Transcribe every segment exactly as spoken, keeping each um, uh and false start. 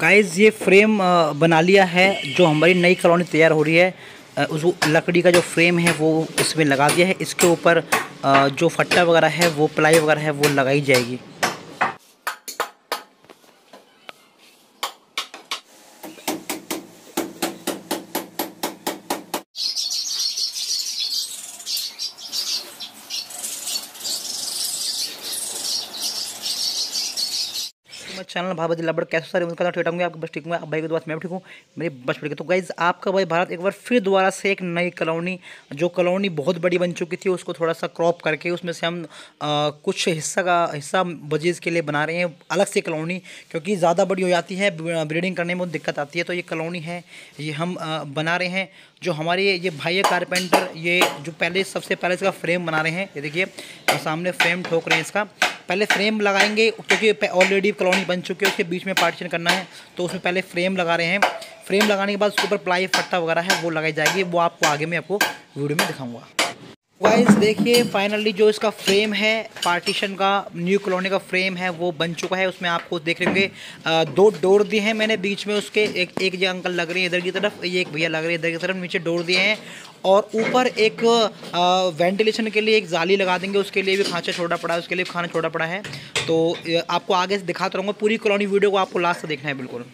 Guys ये frame बना लिया है। जो हमारी नई कॉलोनी तैयार हो रही है उस लकड़ी का जो फ्रेम है वो इसमें लगा दिया है। इसके ऊपर जो फट्टा वगैरह है वो प्लाई वगैरह है वो लगाई जाएगी। चैनल भाई लबड़ कैसे सारे मुझे ठीक होंगे आपके बस ठीक होंगे। आप भाई के दोस्त मैं भी ठीक हूँ, मेरी बस ठीक है। तो गाइज आपका भाई भारत एक बार फिर दोबारा से एक नई कॉलोनी, जो कॉलोनी बहुत बड़ी बन चुकी थी उसको थोड़ा सा क्रॉप करके उसमें से हम आ, कुछ हिस्सा का हिस्सा बजीज के लिए बना रहे हैं अलग से कॉलोनी, क्योंकि ज़्यादा बड़ी हो जाती है, ब्रीडिंग करने में बहुत दिक्कत आती है। तो ये कॉलोनी है ये हम आ, बना रहे हैं। जो हमारे ये भाई है कारपेंटर, ये जो पहले सबसे पहले इसका फ्रेम बना रहे हैं। ये देखिए सामने फ्रेम ठोक रहे हैं। इसका पहले फ्रेम लगाएंगे क्योंकि ऑलरेडी कॉलोनी बन चुकी है, उसके बीच में पार्टीशन करना है तो उसमें पहले फ्रेम लगा रहे हैं। फ्रेम लगाने के बाद उसके ऊपर प्लाई फट्टा वगैरह है वो लगाई जाएगी। वो आपको आगे में आपको वीडियो में दिखाऊंगा। गाइस देखिए फाइनली जो इसका फ्रेम है पार्टीशन का, न्यू कॉलोनी का फ्रेम है वो बन चुका है। उसमें आपको देख रहे होंगे दो डोर दिए हैं मैंने बीच में उसके, एक एक जो अंकल लग रही है इधर की तरफ, ये एक भैया लग रही है इधर की तरफ, नीचे डोर दिए हैं। और ऊपर एक वेंटिलेशन के लिए एक जाली लगा देंगे, उसके लिए भी खांचा छोटा पड़ा है, उसके लिए खाना छोटा पड़ा है। तो आपको आगे से दिखाता रहूँगा, पूरी कॉलोनी वीडियो को आपको लास्ट तक देखना है बिल्कुल।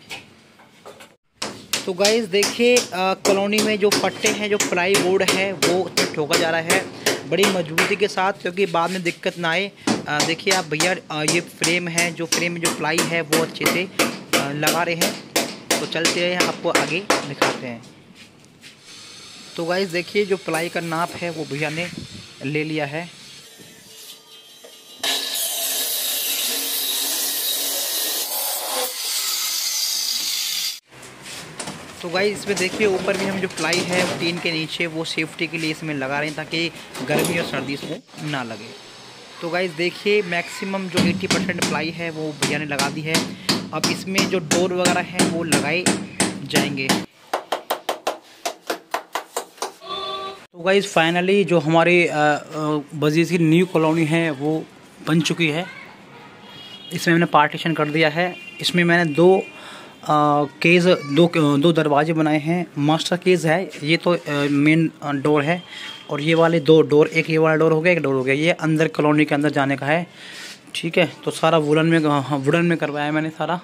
तो गाइस देखिए कॉलोनी में जो पट्टे हैं, जो प्लाई बोर्ड है वो उसमें ठोका जा रहा है बड़ी मजबूती के साथ, क्योंकि बाद में दिक्कत ना आए। देखिए आप भैया ये फ्रेम है, जो फ्रेम में जो प्लाई है वो अच्छे से आ, लगा रहे हैं। तो चलते हैं आपको आगे दिखाते हैं। तो गाइस देखिए जो प्लाई का नाप है वो भैया ने ले लिया है। तो गाइस इसमें देखिए ऊपर भी हम जो प्लाई है टीन के नीचे वो सेफ्टी के लिए इसमें लगा रहे हैं ताकि गर्मी और सर्दी इसमें ना लगे। तो गाइस देखिए मैक्सिमम जो अस्सी परसेंट प्लाई है वो भैया ने लगा दी है। अब इसमें जो डोर वगैरह है वो लगाए जाएंगे। तो गाइस फाइनली जो हमारे बजीज की न्यू कॉलोनी है वो बन चुकी है। इसमें मैंने पार्टीशन कर दिया है। इसमें मैंने दो आ, केज दो दो दरवाजे बनाए हैं। मास्टर केज है ये, तो मेन डोर है, और ये वाले दो डोर, एक ये वाला डोर हो गया, एक डोर हो गया, ये अंदर कॉलोनी के अंदर जाने का है। ठीक है, तो सारा वुडन में वुडन में करवाया मैंने सारा।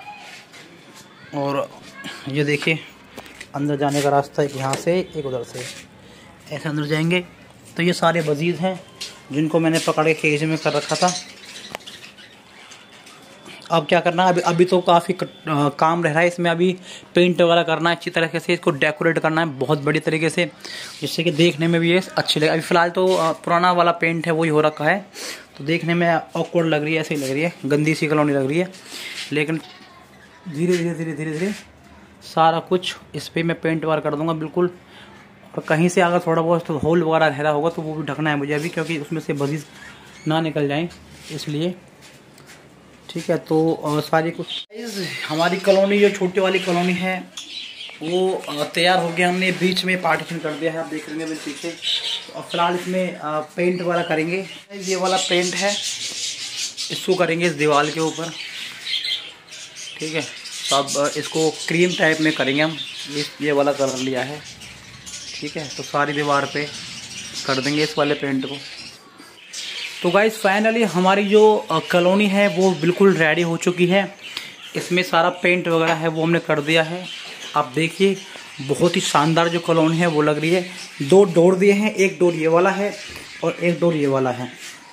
और ये देखिए अंदर जाने का रास्ता एक यहाँ से एक उधर से, ऐसे अंदर जाएंगे। तो ये सारे बजीज हैं जिनको मैंने पकड़ के केज में कर रखा था। अब क्या करना है, अभी अभी तो काफ़ी काम रह रहा है इसमें। अभी पेंट वगैरह करना है, अच्छी तरीके से इसको डेकोरेट करना है बहुत बड़ी तरीके से, जिससे कि देखने में भी ये अच्छी लगे। अभी फ़िलहाल तो पुराना वाला पेंट है वही हो रखा है, तो देखने में ऑकवर्ड लग रही है, ऐसी लग रही है, गंदी सी कॉलोनी लग रही है। लेकिन धीरे धीरे धीरे धीरे धीरे सारा कुछ इस पर मैं पेंट वगैरह कर दूँगा बिल्कुल। और कहीं से अगर थोड़ा बहुत तो होल वगैरह रह रहा होगा तो वो भी ढकना है मुझे अभी, क्योंकि उसमें से बजीज ना निकल जाएँ इसलिए। ठीक है, तो सारी कुछ हमारी कॉलोनी जो छोटी वाली कॉलोनी है वो तैयार हो गया। हमने बीच में पार्टीशन कर दिया है, आप देख रहे हैं मेरे पीछे। और फिलहाल इसमें पेंट वाला करेंगे। ये वाला पेंट है इसको करेंगे इस दीवार के ऊपर। ठीक है, तो अब इसको क्रीम टाइप में करेंगे हम। ये वाला कलर लिया है। ठीक है, तो सारी दीवार पे कर देंगे इस वाले पेंट को। तो गाइस फाइनली हमारी जो कॉलोनी है वो बिल्कुल रेडी हो चुकी है। इसमें सारा पेंट वगैरह है वो हमने कर दिया है। आप देखिए बहुत ही शानदार जो कॉलोनी है वो लग रही है। दो डोर दिए हैं, एक डोर ये वाला है और एक डोर ये वाला है।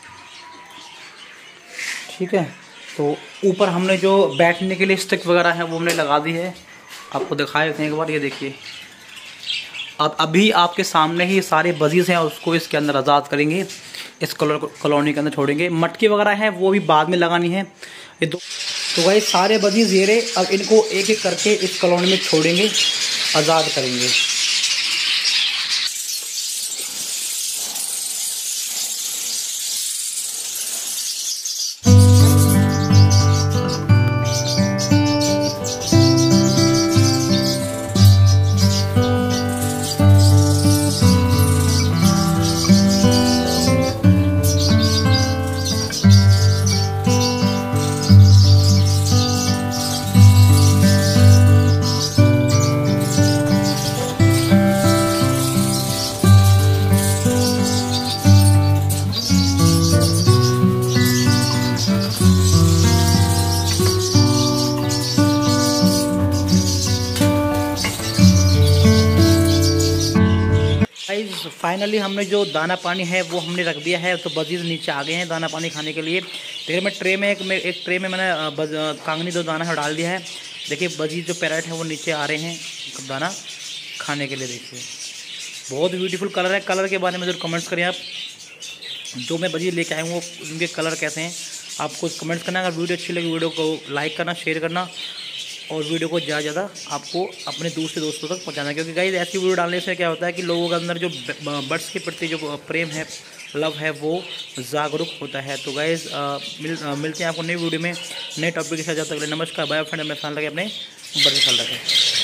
ठीक है, तो ऊपर हमने जो बैठने के लिए स्टिक वगैरह है वो हमने लगा दी है। आपको दिखाए देते हैं एक बार, ये देखिए। अब अभी आपके सामने ही सारे बजीज हैं, उसको इसके अंदर आज़ाद करेंगे, इस कॉलोनी के अंदर छोड़ेंगे। मटकी वगैरह है वो भी बाद में लगानी है ये दो। तो भाई सारे बजीज ये रहे, अब इनको एक एक करके इस कॉलोनी में छोड़ेंगे, आज़ाद करेंगे। फाइनली हमने जो दाना पानी है वो हमने रख दिया है, तो बजीज नीचे आ गए हैं दाना पानी खाने के लिए। देखिए मैं ट्रे में एक में एक ट्रे में मैंने बज कांगनी दो दाना है डाल दिया है। देखिए बजीज जो पैरेट है वो नीचे आ रहे हैं दाना खाने के लिए। देखिए बहुत ब्यूटीफुल कलर है। कलर के बारे में जरूर कमेंट्स करें आप, जो मैं बजीज लेके आया हूँ वो उनके कलर कैसे हैं आपको कमेंट्स करना। अगर वीडियो अच्छी लगी वीडियो को लाइक करना, शेयर करना और वीडियो को ज़्यादा ज़्यादा आपको अपने दूसरे दोस्तों तक पहुंचाना, क्योंकि गाइस ऐसी वीडियो डालने से क्या होता है कि लोगों के अंदर जो बर्ड्स के प्रति जो प्रेम है, लव है, वो जागरूक होता है। तो गाइस मिल, आ, मिलते हैं आपको नई वीडियो में नए टॉपिक के साथ। जब तक नमस्कार, बाय फ्रेंड। अपने ख्याल रखें, अपने बड़े ख्याल रखें।